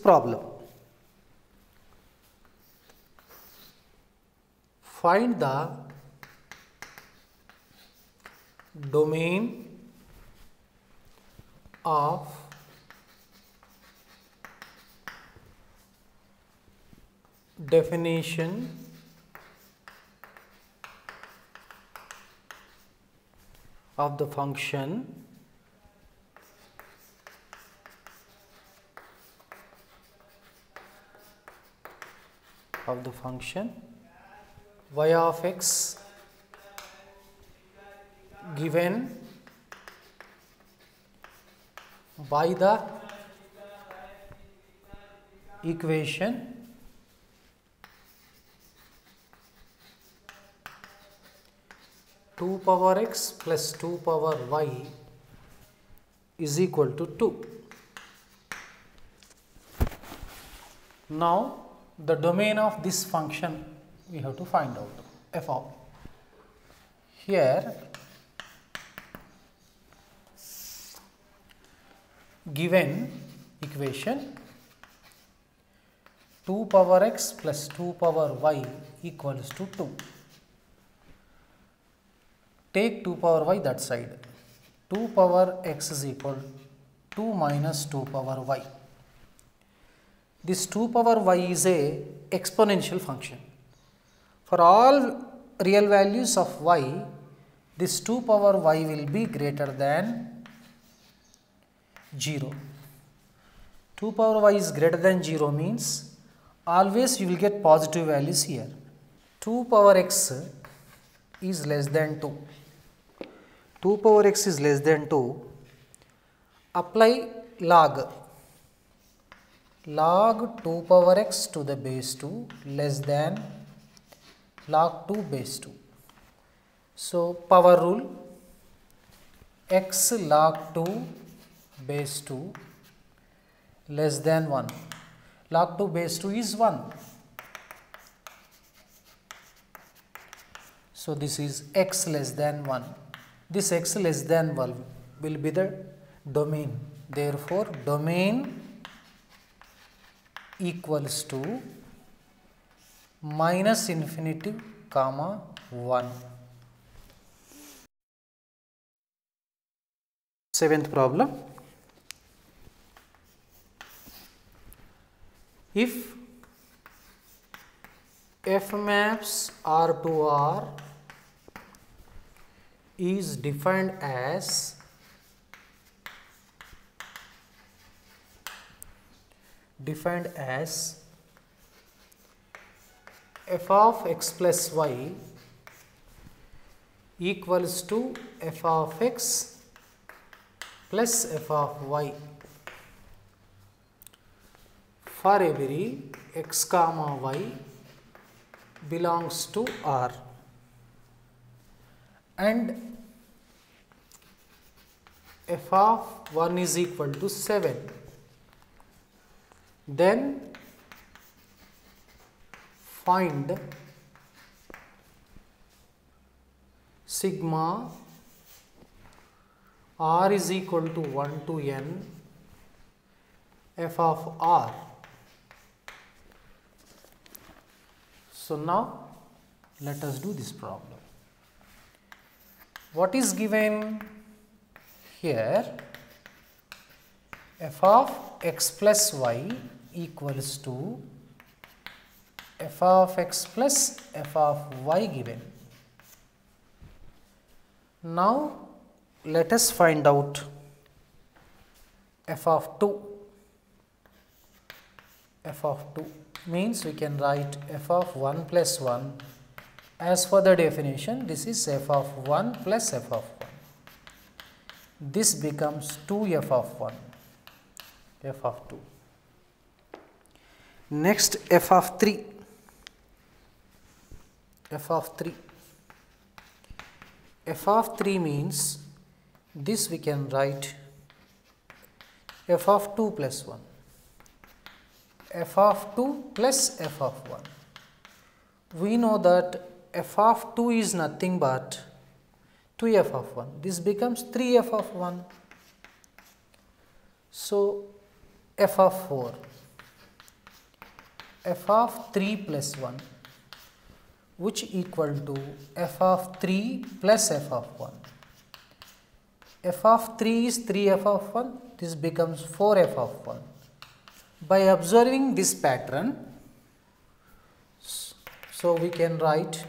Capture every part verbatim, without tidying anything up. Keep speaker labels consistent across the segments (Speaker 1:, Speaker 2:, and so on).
Speaker 1: problem. Find the domain of definition of the function of the function y of x given by the equation two power x plus two power y is equal to two. Now, the domain of this function we have to find out, f of. Here, given equation two power x plus two power y equals to two. Take two power y that side. two power x is equal to two minus two power y. This two power y is a exponential function. For all real values of y, this two power y will be greater than zero. two power y is greater than zero means always you will get positive values here. two power x is less than two. two power x is less than two. Apply log. Log two power x to the base two less than log two base two. So, power rule, x log two base two less than one. Log two base two is one. So, this is x less than one. This x less than one will be the domain. Therefore, domain equals to minus infinity comma one. Seventh problem. If f maps R to R is defined as defined as f of x plus y equals to f of x plus f of y for every x comma y belongs to R, and f of one is equal to seven, then find sigma R is equal to one to n f of R. So, now let us do this problem. What is given here? F of x plus y equals to f of x plus f of y given. Now, let us find out f of two. F of two means we can write f of one plus one. As for the definition, this is f of one plus f of one. This becomes two f of one, f of two. Next, f of three. F of three. F of three means this we can write f of two plus one. F of two plus f of one. We know that f of two is nothing but two f of one. This becomes three f of one. So, f of four. f of three plus one, which equal to f of three plus f of one. F of three is three f of one, this becomes four f of one. By observing this pattern, so we can write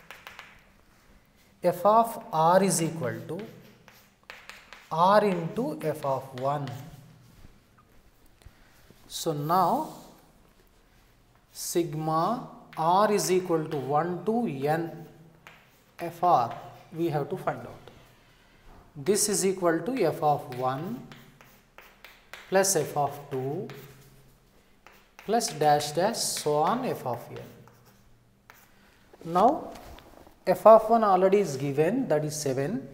Speaker 1: f of r is equal to r into f of one. So now sigma r is equal to one to n fr we have to find out. This is equal to f of one plus f of two plus dash dash so on f of n. Now f of one already is given, that is seven.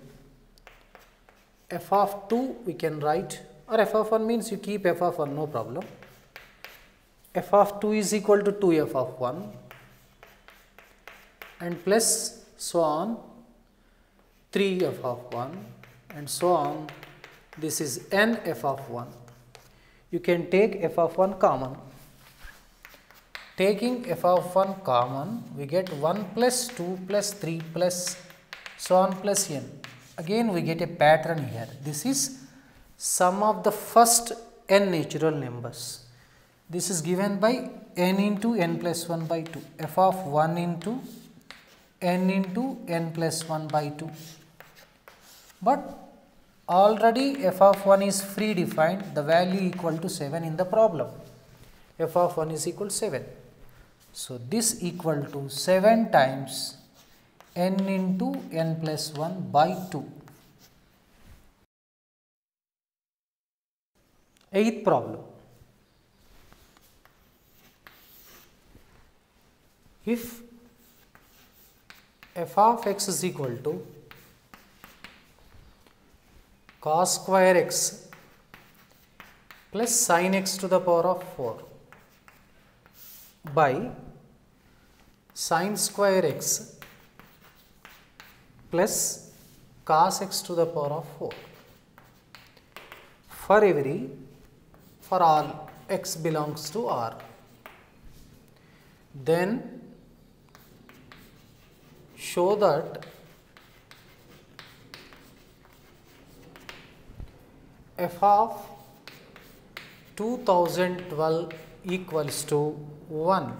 Speaker 1: F of two we can write, or f of one means you keep f of one, no problem. F of two is equal to two f of one and plus so on three f of one and so on. This is n f of one. You can take f of one common. Taking f of one common, we get one plus two plus three plus so on plus n. Again we get a pattern here. This is sum of the first n natural numbers. This is given by n into n plus one by two. F of one into n into n plus one by two. But already f of one is free defined, the value equal to seven in the problem. F of one is equal to seven. So this equal to seven times n into n plus one by two. Eighth problem. If f of x is equal to cos square x plus sin x to the power of four by sin square x plus cos x to the power of four, for every, for all x belongs to R, then show that f of two thousand twelve equals to one.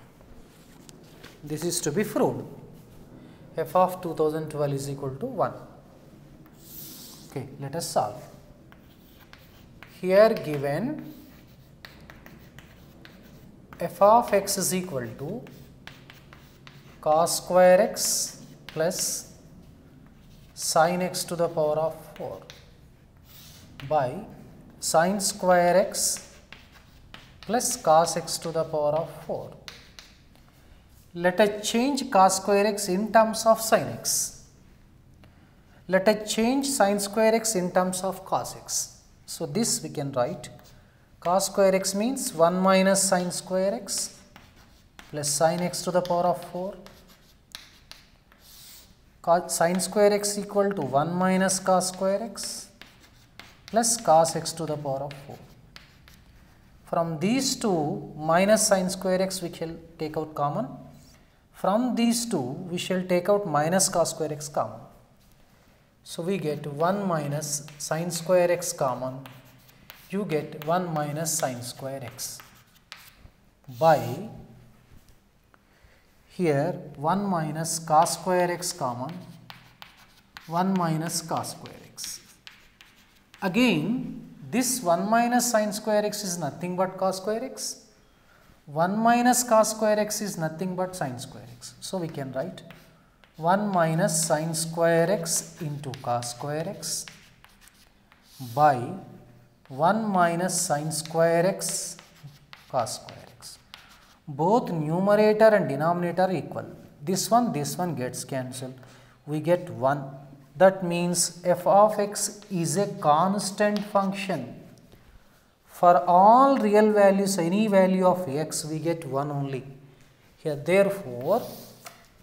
Speaker 1: This is to be proved. F of two thousand twelve is equal to one. Okay, let us solve. Here given f of x is equal to cos square x plus sin x to the power of four by sin square x plus cos x to the power of four. Let us change cos square x in terms of sin x. Let us change sin square x in terms of cos x. So this we can write cos square x means one minus sin square x plus sin x to the power of four. Cos sin square x equal to one minus cos square x plus cos x to the power of four. From these two minus sin square x we shall take out common. From these two we shall take out minus cos square x common. So we get one minus sin square x common. You get one minus sin square x by here one minus cos square x common, one minus cos square x. Again this one minus sin square x is nothing but cos square x. one minus cos square x is nothing but sin square x. So we can write one minus sin square x into cos square x by one minus sin square x cos square x. Both numerator and denominator are equal. This one, this one gets cancelled. We get one. That means f of x is a constant function. For all real values, any value of x, we get one only. Here, therefore,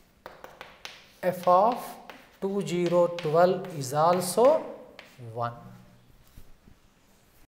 Speaker 1: f of two thousand twelve is also one.